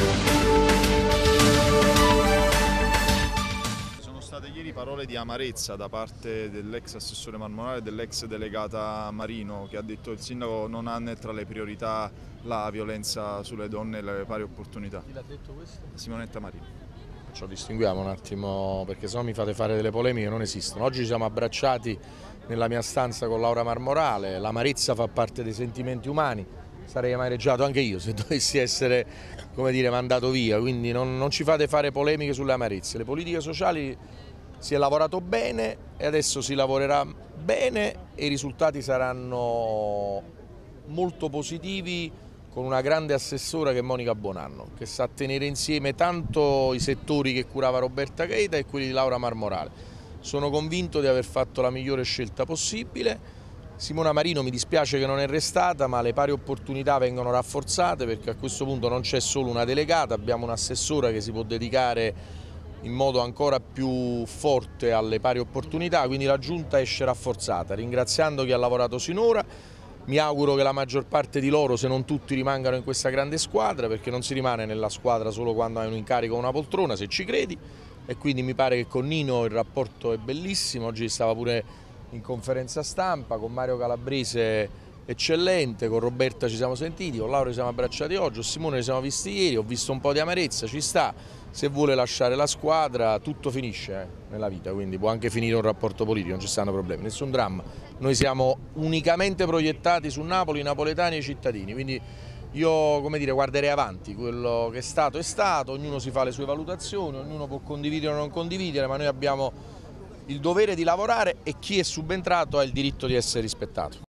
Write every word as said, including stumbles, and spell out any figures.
Ieri parole di amarezza da parte dell'ex assessore Marmorale e dell'ex delegata Marino, che ha detto che il sindaco non ha né tra le priorità la violenza sulle donne e le pari opportunità. Chi l'ha detto questo? Simonetta Marino. Ci distinguiamo un attimo, perché sennò mi fate fare delle polemiche che non esistono. Oggi ci siamo abbracciati nella mia stanza con Laura Marmorale, l'amarezza fa parte dei sentimenti umani, sarei amareggiato anche io se dovessi essere, come dire, mandato via, quindi non, non ci fate fare polemiche sulle amarezze. Le politiche sociali si è lavorato bene e adesso si lavorerà bene e i risultati saranno molto positivi, con una grande assessora che è Monica Buonanno, che sa tenere insieme tanto i settori che curava Roberta Cheta e quelli di Laura Marmorale. Sono convinto di aver fatto la migliore scelta possibile. Simona Marino mi dispiace che non è restata, ma le pari opportunità vengono rafforzate, perché a questo punto non c'è solo una delegata, abbiamo un'assessora che si può dedicare in modo ancora più forte alle pari opportunità, quindi la giunta esce rafforzata, ringraziando chi ha lavorato sinora. Mi auguro che la maggior parte di loro, se non tutti, rimangano in questa grande squadra, perché non si rimane nella squadra solo quando hai un incarico o una poltrona, se ci credi, e quindi mi pare che con Nino il rapporto è bellissimo. Oggi stava pure in conferenza stampa, con Mario Calabrese eccellente, con Roberta ci siamo sentiti, con Laura ci siamo abbracciati oggi, con Simone ci siamo visti ieri, ho visto un po' di amarezza, ci sta, se vuole lasciare la squadra tutto finisce eh, nella vita, quindi può anche finire un rapporto politico, non ci stanno problemi, nessun dramma, noi siamo unicamente proiettati su Napoli, i napoletani e i cittadini, quindi io, come dire, guarderei avanti, quello che è stato è stato, ognuno si fa le sue valutazioni, ognuno può condividere o non condividere, ma noi abbiamo il dovere di lavorare e chi è subentrato ha il diritto di essere rispettato.